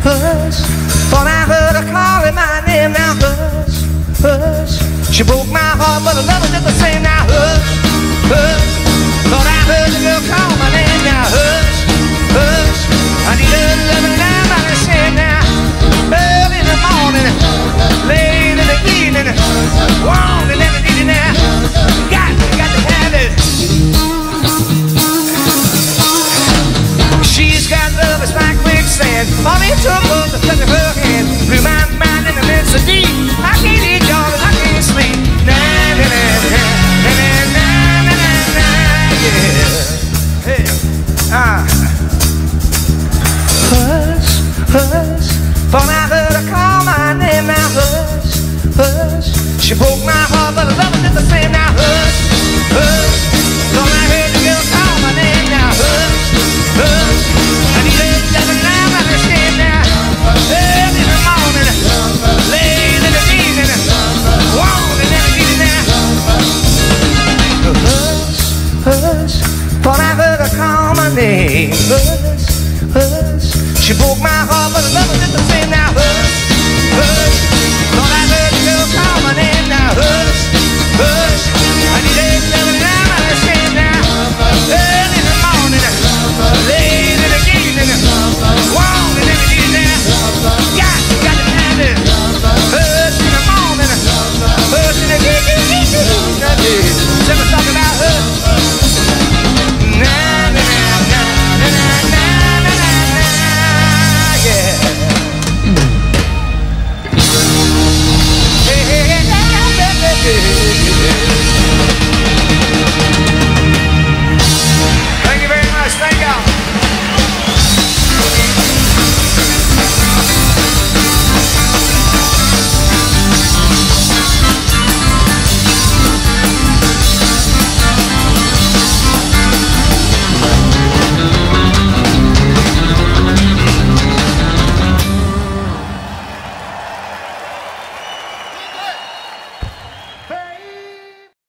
hush. Thought I heard her calling my name. Now hush, hush. She broke my heart, but I love her just the same. Now hush, hush. Thought I heard the girl call my name. Now hush, hush. I need her loving now, but I say now. Early in the morning, late in the evening, warm and never need it now. Got to have it. She's got love, it's like quicksand. Mommy took her to touch her.